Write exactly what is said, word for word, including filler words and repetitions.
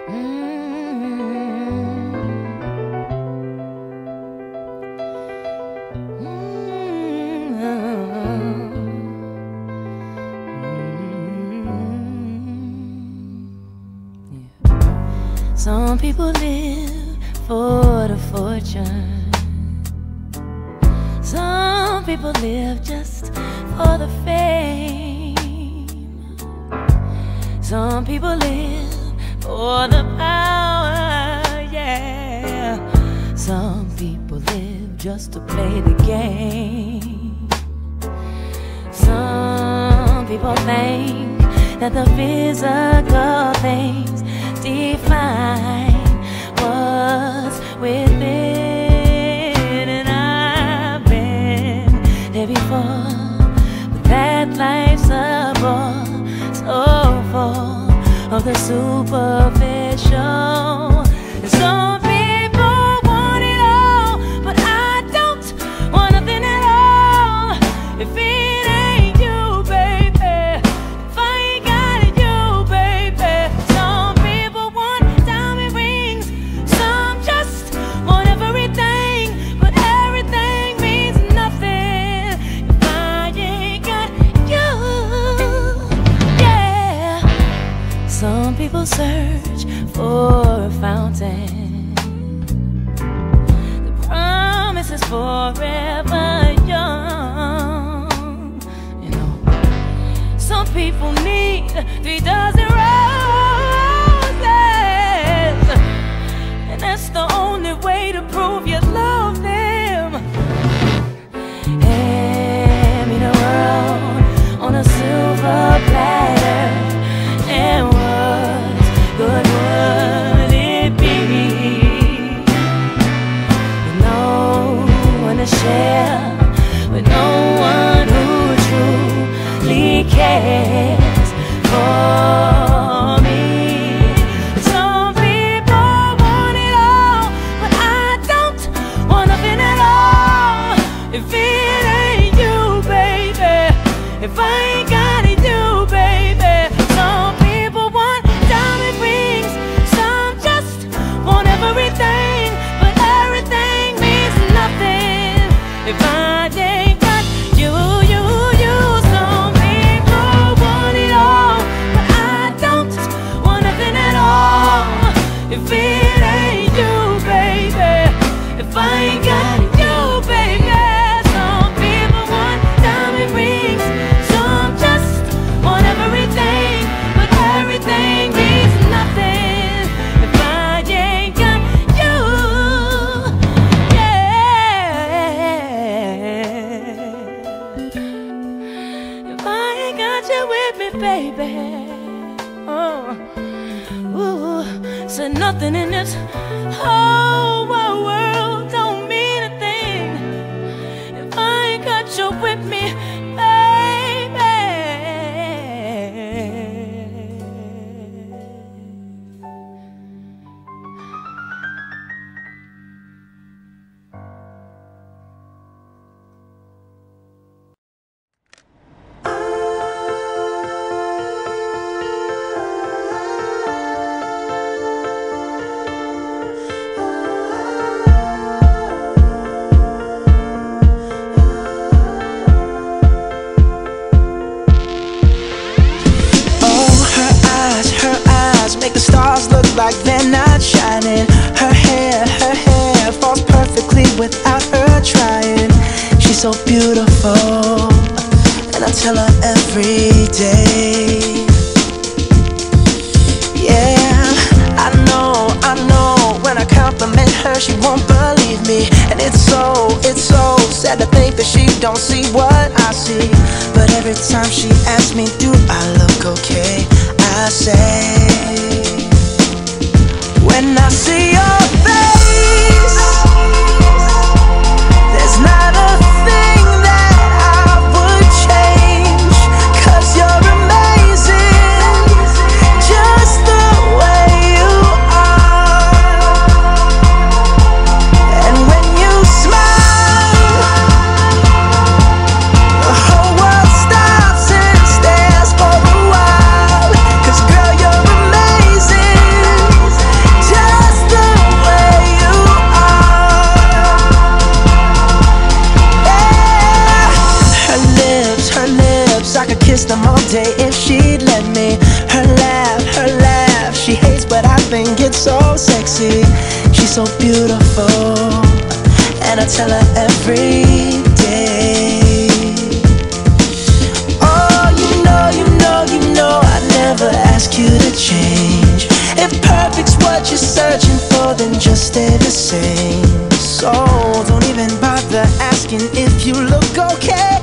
Some people live for the fortune. Some people live just for the fame. Some people live for the power, yeah. Some people live just to play the game. Some people think that the physical things define what's within, and I've been there before, but that life's a bore, so full of the superficial. And some people want it all, but I don't want nothing at all. If it ain't you, baby, if I ain't got it, you, baby. Some people want diamond rings, some just want everything, but everything means nothing if I ain't got you. Yeah. Some people search for a fountain, the promise is forever young. You know, some people need three dozen roses, and that's the only way to prove you love them. Hand me the world on a silver platter, and what good would it be with no one to share, with no one who truly cares for me? Some people want it all, but I don't want nothing at all. If it ain't you, baby, if I ain't got it, you, baby. Some people want diamond rings, some just want everything, but everything means nothing if I ain't got you, you, you. Some people want it all, but I don't want nothing at all. If it ain't you, baby, if I ain't got you, baby. Some people want diamond rings, some just want everything, but everything means nothing if I ain't got you. Yeah. If I ain't got you with me, baby. Oh, ooh, said nothing in this whole wide world don't mean a thing if I ain't got you with me, baby. Like they're not shining. Her hair, her hair falls perfectly without her trying. She's so beautiful, and I tell her every day. Yeah, I know, I know. When I compliment her, she won't believe me, and it's so, it's so sad to think that she don't see what I see. But every time she asks me, do I look okay, I say, when I see your face, there's not a thing that I would change, 'cause you're amazing, just the way you are. And when you smile, the whole world stops and stares for a while, 'cause girl, you're amazing. kiss them all day if she'd let me. Her laugh, her laugh, she hates but I think it's so sexy. She's so beautiful, and I tell her every day. Oh, you know, you know, you know I'd never ask you to change. If perfect's what you're searching for, then just stay the same. So don't even bother asking if you look okay.